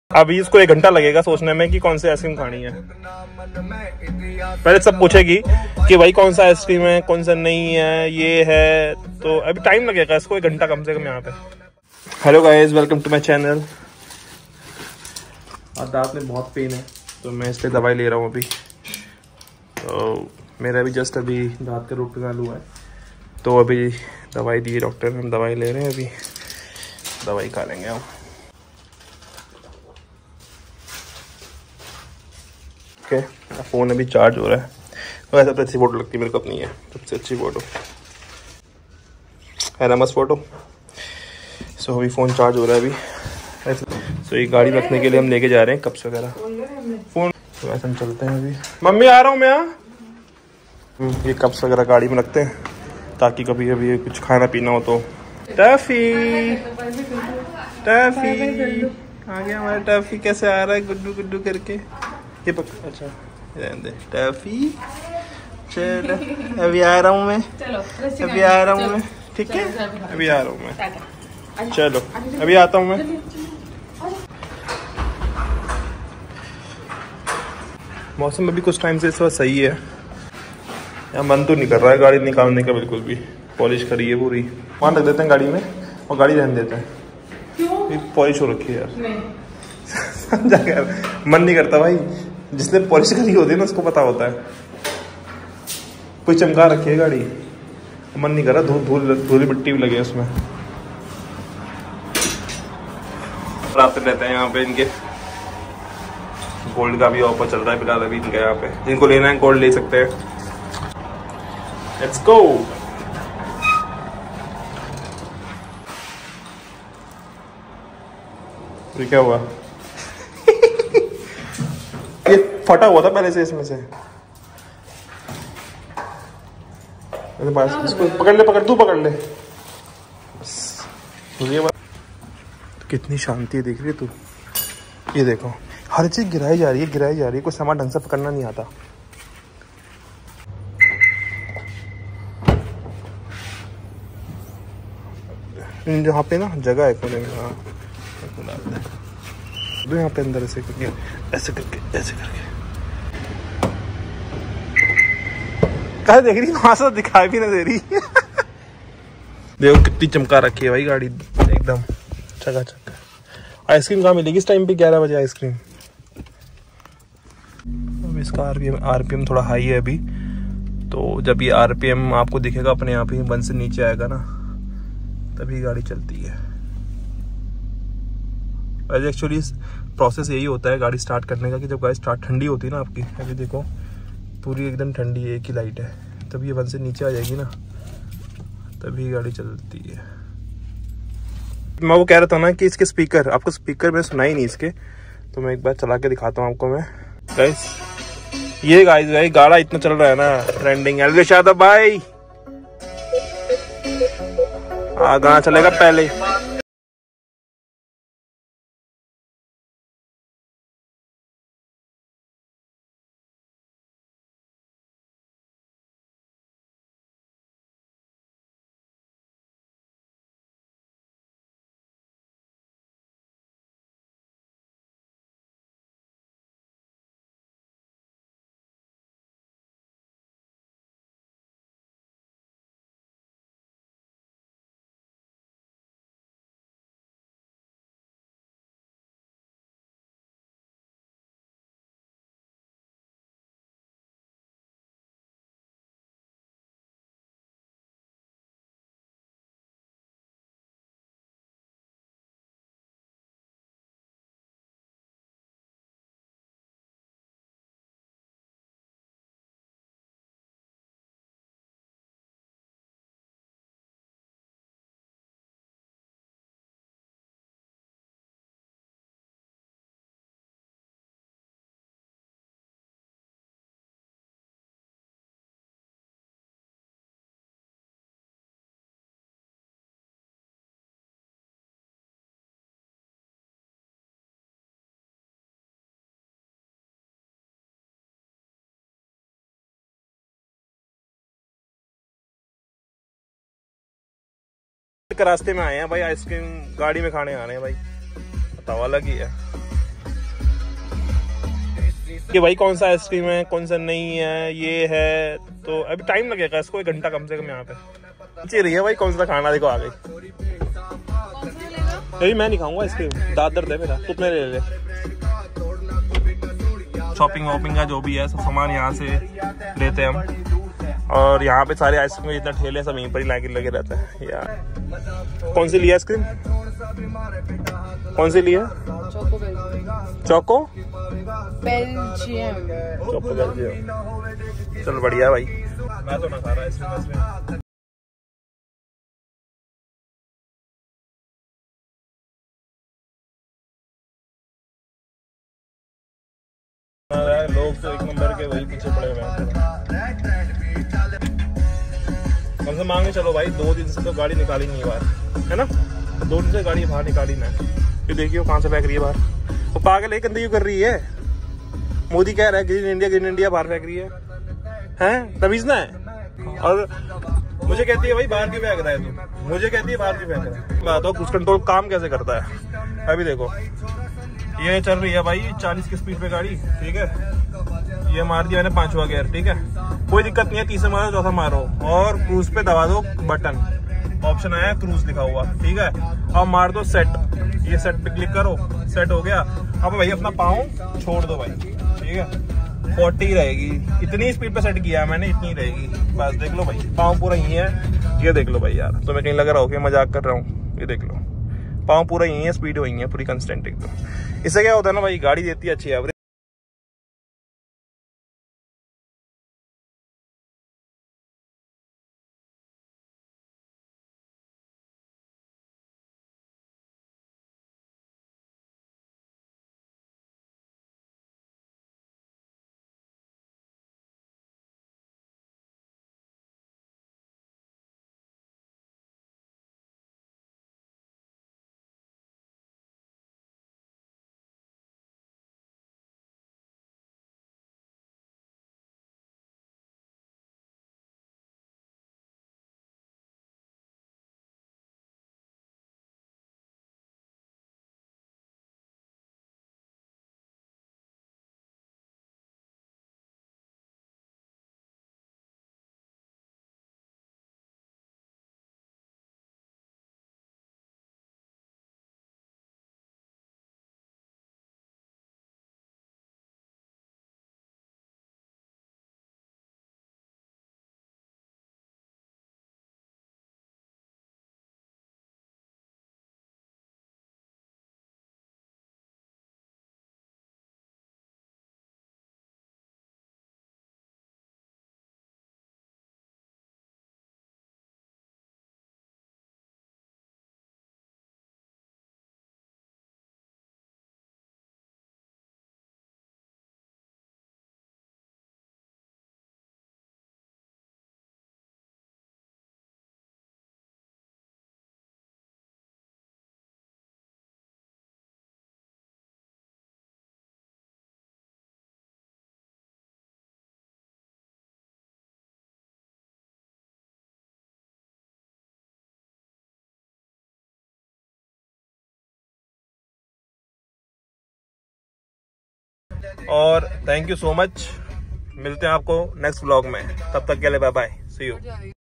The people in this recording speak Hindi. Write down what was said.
अभी इसको 1 घंटा लगेगा सोचने में कि कौन सी आइसक्रीम खानी है। पहले सब पूछेगी कि भाई कौन सा आइसक्रीम है, कौन सा नहीं है, ये है, तो अभी टाइम लगेगा इसको 1 घंटा कम से कम यहाँ पे। Hello guys, welcome to my channel. और दांत में बहुत पेन है तो मैं इस पर दवाई ले रहा हूँ अभी। तो मेरा भी जस्ट अभी दांत का रूट कनाल हुआ है, तो अभी दवाई दी डॉक्टर ने, हम दवाई ले रहे हैं, अभी दवाई खा लेंगे हम। ओके, फ़ोन अभी चार्ज हो रहा है। वैसे तो अच्छी फ़ोटो लगती है मेरे को अपनी, है सबसे अच्छी फ़ोटो है ना, मस्त फ़ोटो। सो अभी फ़ोन चार्ज हो रहा है अभी। सो ये गाड़ी रखने के लिए हम लेके जा रहे हैं कप्स वगैरह, फ़ोन। तो ऐसे हम चलते हैं अभी। मम्मी आ रहा हूँ मैं यहाँ। ये कप्स वगैरह गाड़ी में रखते हैं ताकि कभी कभी कुछ खाना पीना हो तो। टफी टफी आ गया हमारा टफी। कैसे आ रहा है गुड्डू गुड्डू करके। ये अच्छा रहने दे टफी। चलो अभी आ रहा हूँ मैं, अभी आ रहा हूँ मैं, ठीक है अभी आ रहा हूँ मैं। चलो अभी आता हूँ मैं। मौसम अभी कुछ टाइम से इस वक्त सही है, यार मन तो नहीं कर रहा है गाड़ी निकालने का बिल्कुल भी। पॉलिश करी है पूरी, वहाँ रख देते हैं गाड़ी में और गाड़ी रहने देते हैं। क्यों? पॉलिश हो रखी है यार। समझा यार, मन नहीं करता भाई। जिसने पॉलिश करी होती है ना उसको पता होता है। कोई चमका रखी है गाड़ी, मन नहीं कर रहा, धूल मिट्टी भी लगे उसमें। आते रहते हैं यहाँ पे इनके। गोल्ड का भी ऑफर चल रहा है फिलहाल अभी इनका यहाँ पे। जिनको लेना है गोल्ड ले सकते हैं। Let's go. ये क्या हुआ? ये फटा हुआ था पहले से इसमें से। इसको पकड़ ले, पकड़, तू पकड़ ले। ये बात कितनी शांति दिख रही है तू। ये देखो हर चीज गिराई जा रही है, गिराई जा रही है। कोई सामान ढंग से पकड़ना नहीं आता। यहाँ पे ना जगह है कोने में, हाँ तो यहाँ पे अंदर ऐसे करके, ऐसे करके, ऐसे करके। कहाँ देख रही, वहां से दिखाई भी ना दे रही। देखो कितनी चमका रखी है भाई गाड़ी, एकदम चकाचक। आइसक्रीम कहाँ मिलेगी इस टाइम पे? 11 बजे आइसक्रीम। अब इसका आरपीएम थोड़ा हाई है अभी, तो जब ये आरपीएम आपको दिखेगा अपने आप ही 1 से नीचे आएगा ना, तभी गाड़ी चलती है। वैसे एक्चुअली प्रोसेस यही होता है गाड़ी स्टार्ट करने का कि जब गाड़ी स्टार्ट ठंडी होती है ना आपकी, अभी देखो पूरी एकदम ठंडी है, एक ही लाइट है, तब ये 1 से नीचे आ जाएगी ना, तभी गाड़ी चलती है। मैं वो कह रहा था ना कि इसके स्पीकर, आपको स्पीकर में सुनाई नहीं इसके, तो मैं एक बार चला के दिखाता हूँ आपको मैं। गाइस ये गाइस गाड़ा इतना चल रहा है ना ट्रेंडिंग। एलविश यादव भाई गाना चलेगा पहले। रास्ते में आए हैं भाई, आइसक्रीम गाड़ी में खाने आ रहे हैं भाई, बताओ अलग ही है। कि भाई कौन सा आइसक्रीम है कौन सा नहीं है, ये है। तो अभी टाइम लगेगा इसको, 1 घंटा कम से कम यहाँ पे नीचे रही है भाई। कौन सा खाना देखो आ गई। अभी मैं नहीं खाऊंगा आइसक्रीम, दांत दर्द है मेरा, तू अपने ले ले। शॉपिंग वॉपिंग का जो भी है सब सामान यहाँ से लेते हैं हम। और यहाँ पे सारे आइसक्रीम जितना ठेले सब यहीं पर ही लाके लगे रहते हैं यार। कौन सी लिया आइसक्रीम, कौन सी लिया? Choco Belgium. चोको बेल्जियम, चल बढ़िया भाई। मैं तो ना खा रहा आइसक्रीम। लोग तो 1 नंबर के वही पीछे पड़े हुए हैं। कम से मांगे चलो भाई, 2 दिन से तो गाड़ी निकाली नहीं बाहर, है ना? 2 दिन से गाड़ी बाहर निकाली ना। ये देखिए कहाँ से फेंक रही है बाहर। वो पागल है, गंदगी कर रही है। मोदी कह रहा है ग्रीन इंडिया बाहर फेंक रही है तमीज ना है। और मुझे कहती है भाई बाहर क्यों फेंक रहा है तू, मुझे कहती है बाहर क्यों फेंक रहा है। बात हो क्रूज कंट्रोल काम कैसे करता है। अभी देखो ये चल रही है भाई 40 की स्पीड पे गाड़ी, ठीक है। ये मार दिया मैंने 5वां गियर, ठीक है। कोई दिक्कत नहीं है, तीसरा मारो चौथा मारो और क्रूज पे दबा दो बटन, ऑप्शन आया क्रूज लिखा हुआ, ठीक है। अब मार दो सेट, ये सेट पे क्लिक करो, सेट हो गया। अब भाई अपना पाँव छोड़ दो भाई, ठीक है। 40 रहेगी, इतनी स्पीड पे सेट किया है मैंने, इतनी रहेगी बस। देख लो भाई पाँव पूरा यही है। ये देख लो भाई यार, तुम्हें कहीं लग रहा हो कि मजाक कर रहा हूँ। ये देख लो पाँव पूरा यही है, स्पीड वही है पूरी कंस्टेंट एकदम। इससे क्या होता है ना भाई, गाड़ी देती है अच्छी एवरेज। और थैंक यू सो मच, मिलते हैं आपको नेक्स्ट व्लॉग में। तब तक के लिए बाय बाय, सी यू।